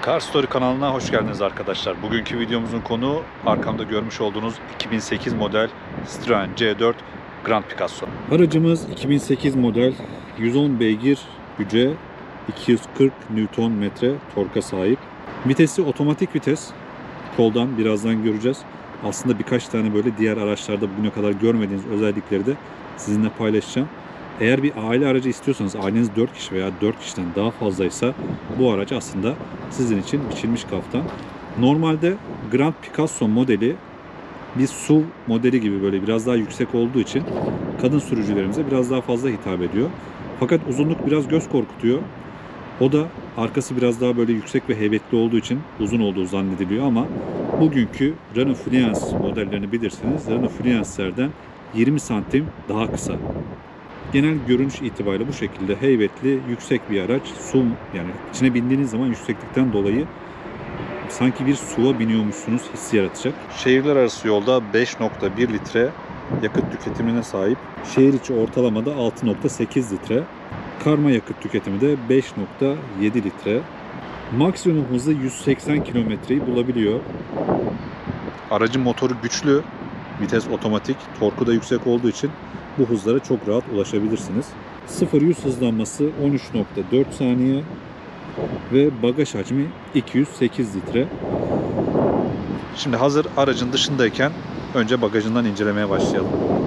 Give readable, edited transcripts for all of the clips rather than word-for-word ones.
Car Story kanalına hoş geldiniz arkadaşlar. Bugünkü videomuzun konuğu arkamda görmüş olduğunuz 2008 model Citroen C4 Grand Picasso. Aracımız 2008 model 110 beygir güce, 240 Nm torka sahip. Vitesi otomatik vites. Koldan birazdan göreceğiz. Aslında birkaç tane böyle diğer araçlarda bugüne kadar görmediğiniz özellikleri de sizinle paylaşacağım. Eğer bir aile aracı istiyorsanız, aileniz 4 kişi veya 4 kişiden daha fazlaysa bu araç aslında sizin için biçilmiş kaftan. Normalde Grand Picasso modeli bir SUV modeli gibi böyle biraz daha yüksek olduğu için kadın sürücülerimize biraz daha fazla hitap ediyor. Fakat uzunluk biraz göz korkutuyor. O da arkası biraz daha böyle yüksek ve heybetli olduğu için uzun olduğu zannediliyor ama bugünkü Renault Fluence modellerini bilirsiniz. Renault Fluence'lerden 20 santim daha kısa. Genel görünüş itibariyle bu şekilde heybetli, yüksek bir araç. SUV, yani içine bindiğiniz zaman yükseklikten dolayı sanki bir SUV'a biniyormuşsunuz hissi yaratacak. Şehirler arası yolda 5.1 litre yakıt tüketimine sahip. Şehir içi ortalamada 6.8 litre. Karma yakıt tüketimi de 5.7 litre. Maksimum hızı 180 kilometreyi bulabiliyor. Aracın motoru güçlü, vites otomatik, torku da yüksek olduğu için bu hızlara çok rahat ulaşabilirsiniz. 0-100 hızlanması 13.4 saniye ve bagaj hacmi 208 litre. Şimdi hazır aracın dışındayken önce bagajından incelemeye başlayalım.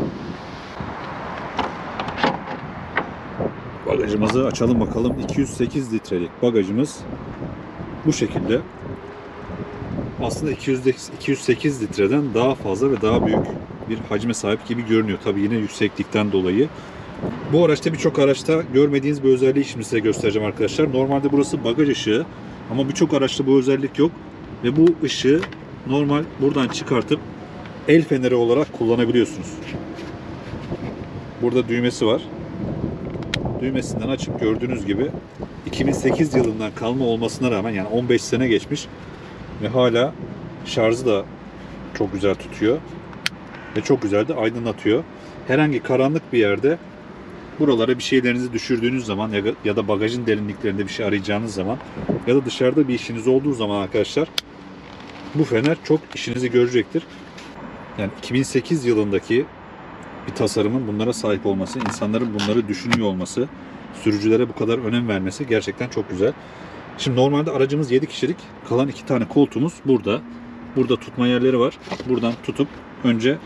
Bagajımızı açalım bakalım. 208 litrelik bagajımız bu şekilde. Aslında 208 litreden daha fazla ve daha büyük bir hacme sahip gibi görünüyor. Tabii yine yükseklikten dolayı. Bu araçta birçok araçta görmediğiniz bir özelliği şimdi size göstereceğim arkadaşlar. Normalde burası bagaj ışığı ama birçok araçta bu özellik yok. Ve bu ışığı normal buradan çıkartıp el feneri olarak kullanabiliyorsunuz. Burada düğmesi var. Düğmesinden açıp gördüğünüz gibi 2008 yılından kalma olmasına rağmen, yani 15 sene geçmiş ve hala şarjı da çok güzel tutuyor ve çok güzel de aydınlatıyor. Herhangi karanlık bir yerde buralara bir şeylerinizi düşürdüğünüz zaman ya da bagajın derinliklerinde bir şey arayacağınız zaman ya da dışarıda bir işiniz olduğu zaman arkadaşlar bu fener çok işinizi görecektir. Yani 2008 yılındaki bir tasarımın bunlara sahip olması, insanların bunları düşünüyor olması, sürücülere bu kadar önem vermesi gerçekten çok güzel. Şimdi normalde aracımız 7 kişilik. Kalan 2 tane koltuğumuz burada. Burada tutma yerleri var. Buradan tutup önce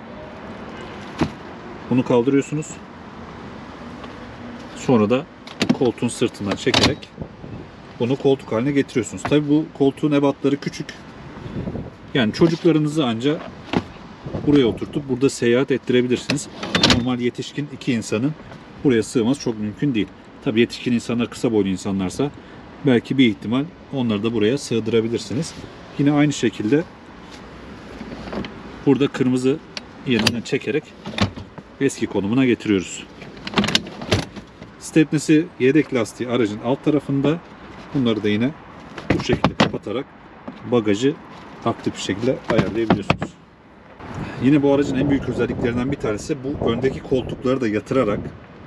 bunu kaldırıyorsunuz. Sonra da koltuğun sırtından çekerek bunu koltuk haline getiriyorsunuz. Tabii bu koltuğun ebatları küçük. Yani çocuklarınızı ancak buraya oturtup burada seyahat ettirebilirsiniz. Normal yetişkin 2 insanın buraya sığması çok mümkün değil. Tabii yetişkin insanlar kısa boylu insanlarsa belki bir ihtimal onları da buraya sığdırabilirsiniz. Yine aynı şekilde burada kırmızı yerinden çekerek eski konumuna getiriyoruz. Stepnesi yedek lastiği aracın alt tarafında. Bunları da yine bu şekilde kapatarak bagajı aktif bir şekilde ayarlayabiliyorsunuz. Yine bu aracın en büyük özelliklerinden bir tanesi bu öndeki koltukları da yatırarak,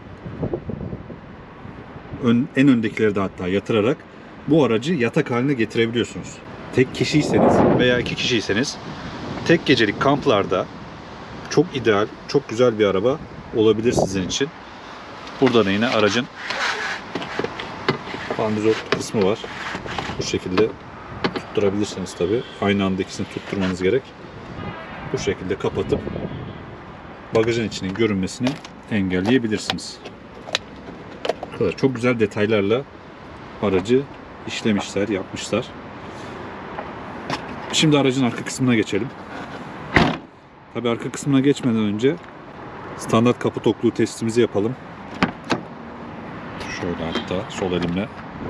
en öndekileri de hatta yatırarak bu aracı yatak haline getirebiliyorsunuz. Tek kişiyseniz veya 2 kişiyseniz tek gecelik kamplarda çok ideal, çok güzel bir araba olabilir sizin için. Burada da yine aracın pandizot kısmı var. Bu şekilde tutturabilirsiniz tabi. Aynı anda ikisini tutturmanız gerek. Bu şekilde kapatıp bagajın içinin görünmesini engelleyebilirsiniz. Bu kadar. Çok güzel detaylarla aracı işlemişler, yapmışlar. Şimdi aracın arka kısmına geçelim. Tabi arka kısmına geçmeden önce standart kapı tokluğu testimizi yapalım. Şöyle hatta sol elimle.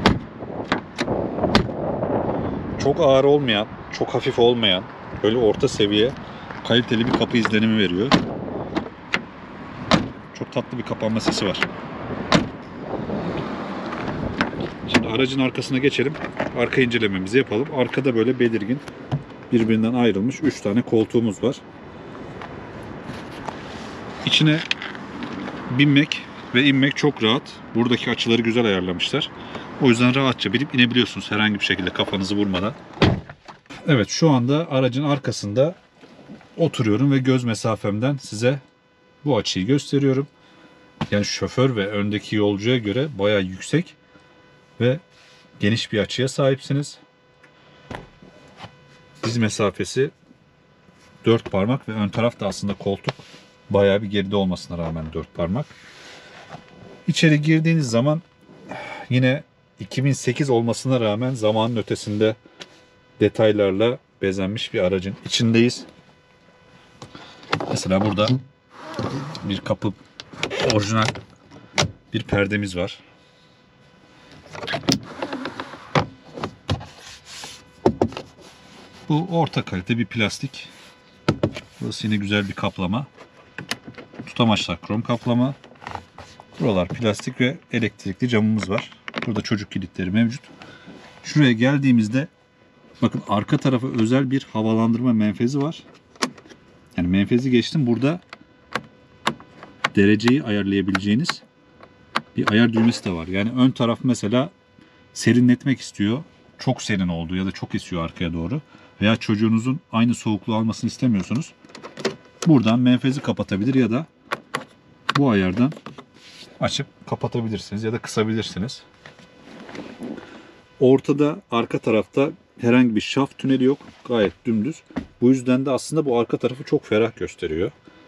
Çok ağır olmayan, çok hafif olmayan, böyle orta seviye kaliteli bir kapı izlenimi veriyor. Çok tatlı bir kapanma sesi var. Şimdi aracın arkasına geçelim. Arka incelememizi yapalım. Arkada böyle belirgin, birbirinden ayrılmış 3 tane koltuğumuz var. İçine binmek ve inmek çok rahat. Buradaki açıları güzel ayarlamışlar. O yüzden rahatça binip inebiliyorsunuz herhangi bir şekilde kafanızı vurmadan. Evet, şu anda aracın arkasında oturuyorum ve göz mesafemden size bu açıyı gösteriyorum. Yani şoför ve öndeki yolcuya göre bayağı yüksek ve geniş bir açıya sahipsiniz. Diz mesafesi 4 parmak ve ön taraf da aslında koltuk bayağı bir geride olmasına rağmen 4 parmak. İçeri girdiğiniz zaman yine 2008 olmasına rağmen zamanın ötesinde detaylarla bezenmiş bir aracın içindeyiz. Mesela burada bir kapı, orijinal bir perdemiz var. Bu orta kalite bir plastik. Burası yine güzel bir kaplama. Tutamaçlar krom kaplama. Buralar plastik ve elektrikli camımız var. Burada çocuk kilitleri mevcut. Şuraya geldiğimizde bakın arka tarafa özel bir havalandırma menfezi var. Yani menfezi geçtim. Burada dereceyi ayarlayabileceğiniz bir ayar düğmesi de var. Yani ön taraf mesela serinletmek istiyor. Çok serin oldu ya da çok esiyor arkaya doğru. Veya çocuğunuzun aynı soğukluğu almasını istemiyorsunuz. Buradan menfezi kapatabilir ya da bu ayardan açıp kapatabilirsiniz ya da kısabilirsiniz. Ortada, arka tarafta herhangi bir şaft tüneli yok. Gayet dümdüz. Bu yüzden de aslında bu arka tarafı çok ferah gösteriyor.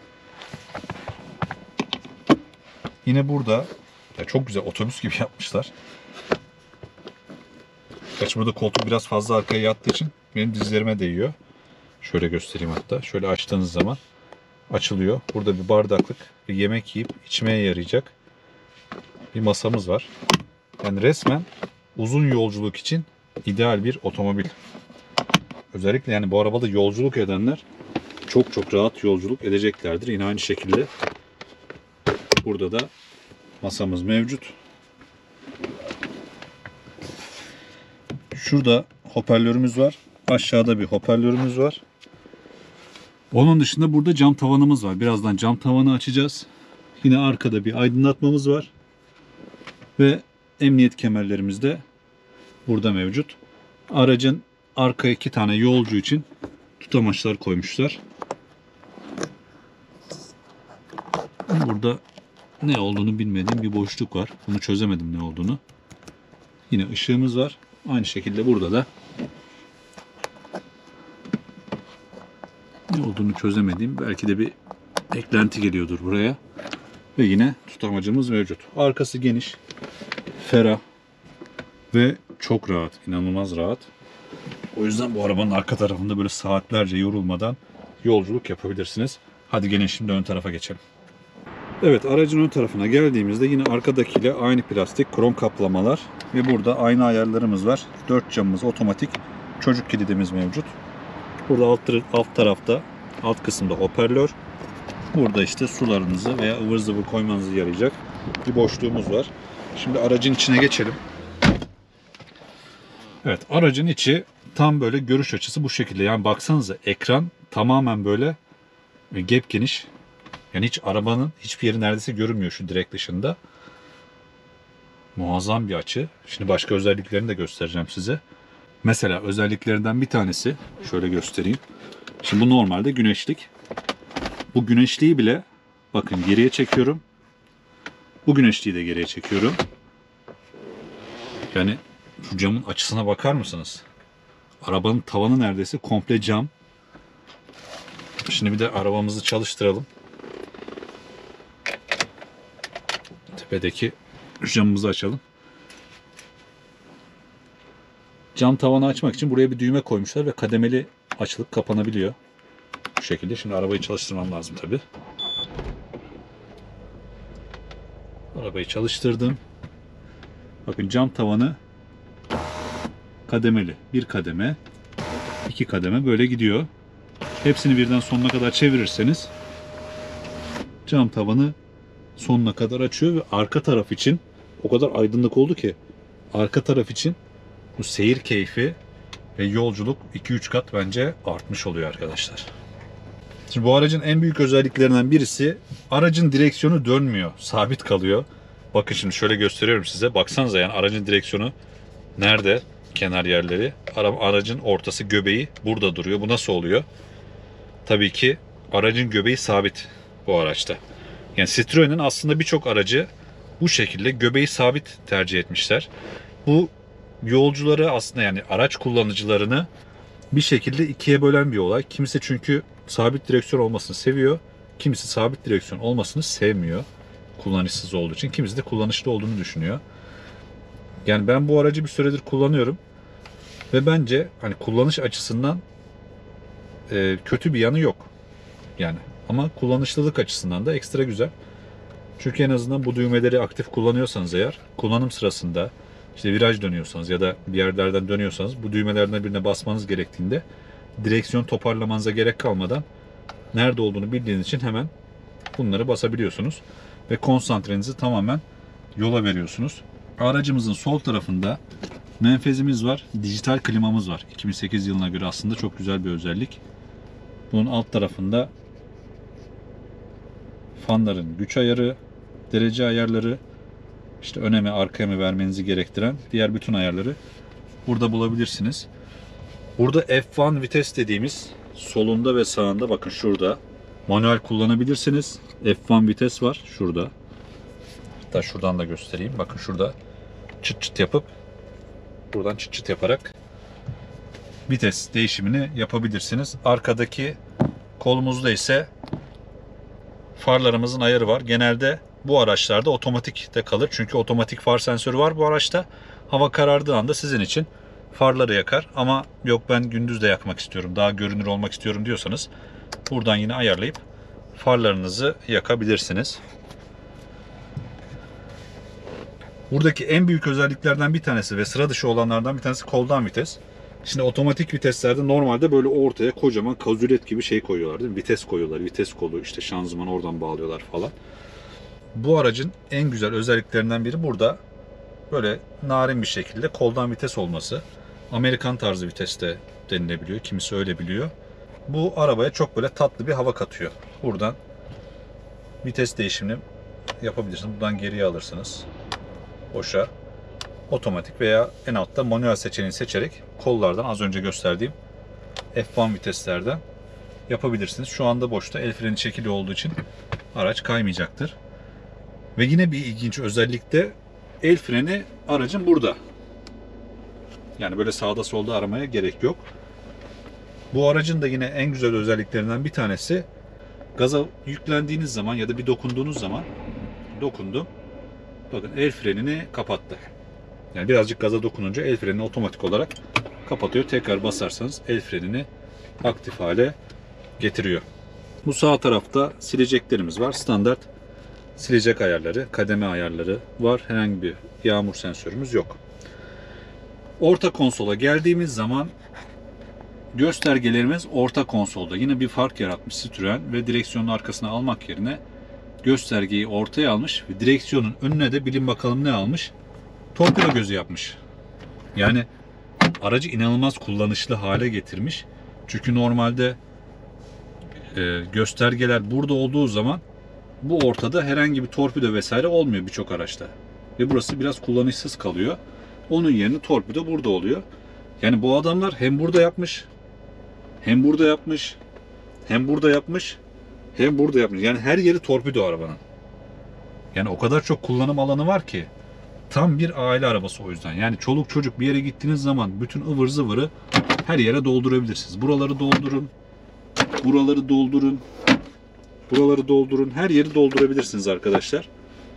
Yine burada çok güzel otobüs gibi yapmışlar. Gerçi burada koltuk biraz fazla arkaya yattığı için benim dizlerime değiyor. Şöyle göstereyim hatta. Şöyle açtığınız zaman açılıyor. Burada bir bardaklık, bir yemek yiyip içmeye yarayacak bir masamız var. Yani resmen uzun yolculuk için ideal bir otomobil. Özellikle yani bu arabada yolculuk edenler çok rahat yolculuk edeceklerdir. Yine aynı şekilde burada da masamız mevcut. Şurada hoparlörümüz var. Aşağıda bir hoparlörümüz var. Onun dışında burada cam tavanımız var. Birazdan cam tavanı açacağız. Yine arkada bir aydınlatmamız var. Ve emniyet kemerlerimiz de burada mevcut. Aracın arka 2 tane yolcu için tutamaçlar koymuşlar. Burada ne olduğunu bilmediğim bir boşluk var. Bunu çözemedim ne olduğunu. Yine ışığımız var. Aynı şekilde burada da ne olduğunu çözemediğim belki de bir eklenti geliyordur buraya. Ve yine tutamacımız mevcut. Arkası geniş, ferah ve çok rahat. İnanılmaz rahat. O yüzden bu arabanın arka tarafında böyle saatlerce yorulmadan yolculuk yapabilirsiniz. Hadi gelin şimdi ön tarafa geçelim. Evet, aracın ön tarafına geldiğimizde yine arkadakiyle aynı plastik krom kaplamalar ve burada aynı ayarlarımız var. 4 camımız otomatik, çocuk kilidimiz mevcut. Burada alt tarafta, alt kısımda hoparlör. Burada işte sularınızı veya ıvır zıvır koymanızı yarayacak bir boşluğumuz var. Şimdi aracın içine geçelim. Evet, aracın içi tam böyle görüş açısı bu şekilde. Yani baksanıza ekran tamamen böyle gep geniş. Yani hiç arabanın hiçbir yeri neredeyse görünmüyor şu direk dışında. Muazzam bir açı. Şimdi başka özelliklerini de göstereceğim size. Mesela özelliklerinden bir tanesi şöyle göstereyim. Şimdi bu normalde güneşlik. Bu güneşliği bile bakın geriye çekiyorum. Bu güneşliği de geriye çekiyorum. Yani şu camın açısına bakar mısınız? Arabanın tavanı neredeyse komple cam. Şimdi bir de arabamızı çalıştıralım. Tepedeki camımızı açalım. Cam tavanı açmak için buraya bir düğme koymuşlar ve kademeli açılıp kapanabiliyor. Bu şekilde. Şimdi arabayı çalıştırmam lazım tabii. Arabayı çalıştırdım. Bakın cam tavanı kademeli. Bir kademe, 2 kademe böyle gidiyor. Hepsini birden sonuna kadar çevirirseniz cam tavanı sonuna kadar açıyor ve arka taraf için o kadar aydınlık oldu ki arka taraf için bu seyir keyfi ve yolculuk 2-3 kat bence artmış oluyor arkadaşlar. Şimdi bu aracın en büyük özelliklerinden birisi aracın direksiyonu dönmüyor, sabit kalıyor. Bakın şimdi şöyle gösteriyorum size. Baksanıza yani aracın direksiyonu nerede? Kenar yerleri. Aracın ortası, göbeği burada duruyor. Bu nasıl oluyor? Tabii ki aracın göbeği sabit bu araçta. Yani Citroen'in aslında birçok aracı bu şekilde göbeği sabit tercih etmişler. Bu yolcuları aslında yani araç kullanıcılarını bir şekilde ikiye bölen bir olay. Kimisi çünkü sabit direksiyon olmasını seviyor. Kimisi sabit direksiyon olmasını sevmiyor. Kullanışsız olduğu için. Kimisi de kullanışlı olduğunu düşünüyor. Yani ben bu aracı bir süredir kullanıyorum. Ve bence hani kullanış açısından kötü bir yanı yok. Yani ama kullanışlılık açısından da ekstra güzel. Çünkü en azından bu düğmeleri aktif kullanıyorsanız eğer, kullanım sırasında işte viraj dönüyorsanız ya da bir yerlerden dönüyorsanız bu düğmelerden birine basmanız gerektiğinde direksiyon toparlamanıza gerek kalmadan nerede olduğunu bildiğiniz için hemen bunları basabiliyorsunuz ve konsantrenizi tamamen yola veriyorsunuz. Aracımızın sol tarafında menfezimiz var, dijital klimamız var. 2008 yılına göre aslında çok güzel bir özellik. Bunun alt tarafında fanların güç ayarı, derece ayarları, işte öne mi arkaya mı vermenizi gerektiren diğer bütün ayarları burada bulabilirsiniz. Burada F1 vites dediğimiz solunda ve sağında bakın şurada manuel kullanabilirsiniz. F1 vites var şurada. Hatta şuradan da göstereyim. Bakın şurada çıt çıt yapıp buradan çıt çıt yaparak vites değişimini yapabilirsiniz. Arkadaki kolumuzda ise farlarımızın ayarı var. Genelde bu araçlarda otomatikte kalır. Çünkü otomatik far sensörü var bu araçta. Hava karardığı anda sizin için farları yakar. Ama yok ben gündüz de yakmak istiyorum, daha görünür olmak istiyorum diyorsanız buradan yine ayarlayıp farlarınızı yakabilirsiniz. Buradaki en büyük özelliklerden bir tanesi ve sıra dışı olanlardan bir tanesi koldan vites. Şimdi otomatik viteslerde normalde böyle ortaya kocaman kazulet gibi şey koyuyorlar değil mi? Vites koyuyorlar. Vites kolu, işte şanzımanı oradan bağlıyorlar falan. Bu aracın en güzel özelliklerinden biri burada böyle narin bir şekilde koldan vites olması. Amerikan tarzı viteste denilebiliyor. Kimisi öyle biliyor. Bu arabaya çok böyle tatlı bir hava katıyor. Buradan vites değişimini yapabilirsiniz. Buradan geriye alırsınız. Boşa. Otomatik veya en altta manuel seçeneğini seçerek kollardan az önce gösterdiğim F1 viteslerden yapabilirsiniz. Şu anda boşta, el freni çekili olduğu için araç kaymayacaktır. Ve yine bir ilginç özellik de el freni aracın burada. Yani böyle sağda solda aramaya gerek yok. Bu aracın da yine en güzel özelliklerinden bir tanesi gaza yüklendiğiniz zaman ya da bir dokunduğunuz zaman dokundum. Bakın el frenini kapattı. Yani birazcık gaza dokununca el frenini otomatik olarak kapatıyor. Tekrar basarsanız el frenini aktif hale getiriyor. Bu sağ tarafta sileceklerimiz var. Standart silecek ayarları, kademe ayarları var. Herhangi bir yağmur sensörümüz yok. Orta konsola geldiğimiz zaman göstergelerimiz orta konsolda. Yine bir fark yaratmış Citroen ve direksiyonun arkasına almak yerine göstergeyi ortaya almış ve direksiyonun önüne de bilin bakalım ne almış? Torpido gözü yapmış. Yani aracı inanılmaz kullanışlı hale getirmiş. Çünkü normalde göstergeler burada olduğu zaman bu ortada herhangi bir torpido vesaire olmuyor birçok araçta. Ve burası biraz kullanışsız kalıyor. Onun yerine torpido burada oluyor. Yani bu adamlar hem burada yapmış, hem burada yapmış, hem burada yapmış, hem burada yapmış. Yani her yeri torpido arabanın. Yani o kadar çok kullanım alanı var ki. Tam bir aile arabası o yüzden. Yani çoluk çocuk bir yere gittiğiniz zaman bütün ıvır zıvırı her yere doldurabilirsiniz. Buraları doldurun, buraları doldurun, buraları doldurun. Her yeri doldurabilirsiniz arkadaşlar.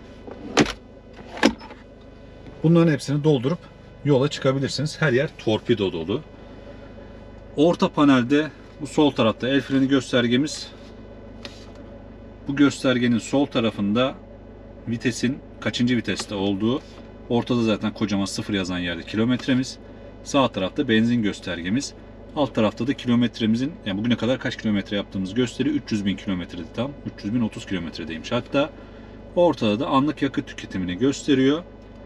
Bunların hepsini doldurup yola çıkabilirsiniz. Her yer torpido dolu. Orta panelde bu sol tarafta el freni göstergemiz. Bu göstergenin sol tarafında vitesin kaçıncı viteste olduğu, ortada zaten kocaman 0 yazan yerde kilometremiz. Sağ tarafta benzin göstergemiz. Alt tarafta da kilometremizin, yani bugüne kadar kaç kilometre yaptığımız gösteriyor. 300.000 kilometrede tam. 300.030 kilometredeymiş. Hatta ortada da anlık yakıt tüketimini gösteriyor.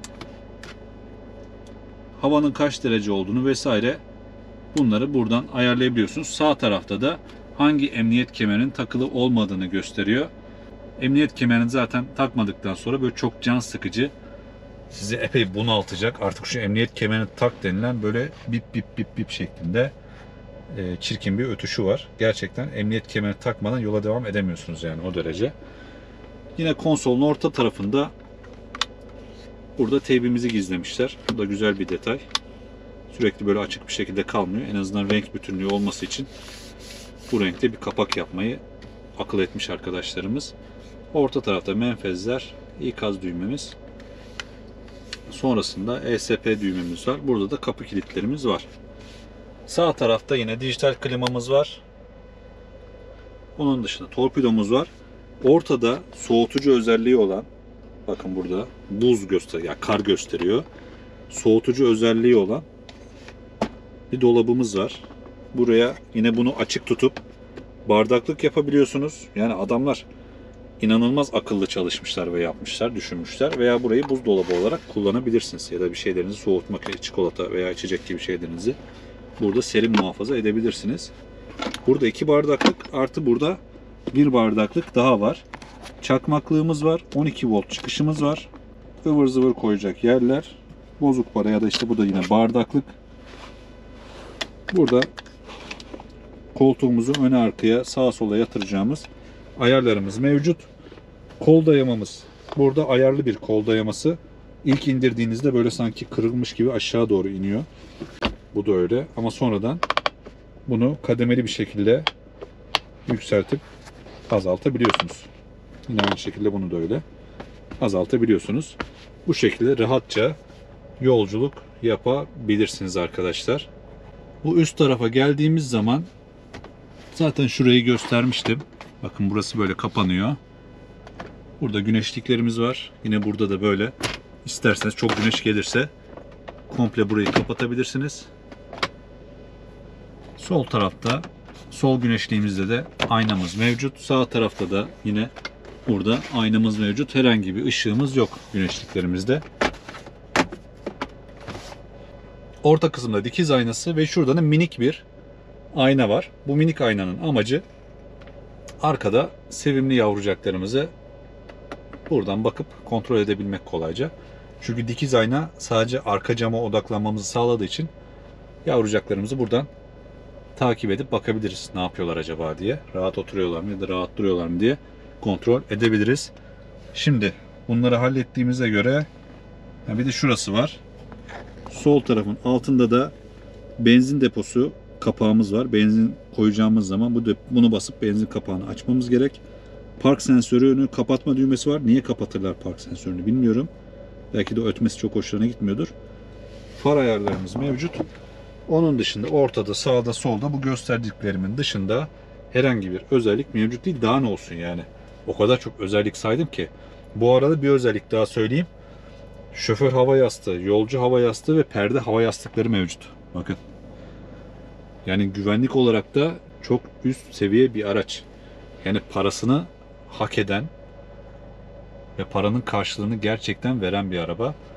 Havanın kaç derece olduğunu vesaire bunları buradan ayarlayabiliyorsunuz. Sağ tarafta da hangi emniyet kemerinin takılı olmadığını gösteriyor. Emniyet kemerini zaten takmadıktan sonra böyle çok can sıkıcı, sizi epey bunaltacak. Artık şu emniyet kemerini tak denilen böyle bip bip bip bip şeklinde çirkin bir ötüşü var. Gerçekten emniyet kemerini takmadan yola devam edemiyorsunuz yani, o derece. Yine konsolun orta tarafında burada teybimizi gizlemişler. Bu da güzel bir detay. Sürekli böyle açık bir şekilde kalmıyor. En azından renk bütünlüğü olması için bu renkte bir kapak yapmayı akıl etmiş arkadaşlarımız. Orta tarafta menfezler, ikaz düğmemiz. Sonrasında ESP düğmemiz var. Burada da kapı kilitlerimiz var. Sağ tarafta yine dijital klimamız var. Onun dışında torpidomuz var. Ortada soğutucu özelliği olan, bakın burada buz gösteriyor, yani kar gösteriyor. Soğutucu özelliği olan bir dolabımız var. Buraya yine bunu açık tutup bardaklık yapabiliyorsunuz. Yani adamlar inanılmaz akıllı çalışmışlar ve yapmışlar, düşünmüşler. Veya burayı buzdolabı olarak kullanabilirsiniz. Ya da bir şeylerinizi soğutmak, çikolata veya içecek gibi şeylerinizi burada serin muhafaza edebilirsiniz. Burada 2 bardaklık artı burada 1 bardaklık daha var. Çakmaklığımız var. 12 volt çıkışımız var. Ivır zıvır koyacak yerler. Bozuk para ya da işte bu da yine bardaklık. Burada koltuğumuzu öne arkaya sağa sola yatıracağımız ayarlarımız mevcut. Kol dayamamız. Burada ayarlı bir kol dayaması. İlk indirdiğinizde böyle sanki kırılmış gibi aşağı doğru iniyor. Bu da öyle. Ama sonradan bunu kademeli bir şekilde yükseltip azaltabiliyorsunuz. Yine aynı şekilde bunu da öyle azaltabiliyorsunuz. Bu şekilde rahatça yolculuk yapabilirsiniz arkadaşlar. Bu üst tarafa geldiğimiz zaman zaten şurayı göstermiştim. Bakın burası böyle kapanıyor. Burada güneşliklerimiz var. Yine burada da böyle. İsterseniz çok güneş gelirse komple burayı kapatabilirsiniz. Sol tarafta, sol güneşliğimizde de aynamız mevcut. Sağ tarafta da yine burada aynamız mevcut. Herhangi bir ışığımız yok güneşliklerimizde. Orta kısımda dikiz aynası ve şurada da minik bir ayna var. Bu minik aynanın amacı arkada sevimli yavrucaklarımızı buradan bakıp kontrol edebilmek kolayca. Çünkü dikiz ayna sadece arka cama odaklanmamızı sağladığı için yavrucaklarımızı buradan takip edip bakabiliriz. Ne yapıyorlar acaba diye. Rahat oturuyorlar mı ya da rahat duruyorlar mı diye kontrol edebiliriz. Şimdi bunları hallettiğimize göre bir de şurası var. Sol tarafın altında da benzin deposu kapağımız var. Benzin koyacağımız zaman bunu basıp benzin kapağını açmamız gerek. Park sensörünü kapatma düğmesi var. Niye kapatırlar park sensörünü bilmiyorum. Belki de ötmesi çok hoşlarına gitmiyordur. Far ayarlarımız mevcut. Onun dışında ortada, sağda, solda bu gösterdiklerimin dışında herhangi bir özellik mevcut değil. Daha ne olsun yani. O kadar çok özellik saydım ki. Bu arada bir özellik daha söyleyeyim. Şoför hava yastığı, yolcu hava yastığı ve perde hava yastıkları mevcut. Bakın. Yani güvenlik olarak da çok üst seviye bir araç. Yani parasını hak eden ve paranın karşılığını gerçekten veren bir araba.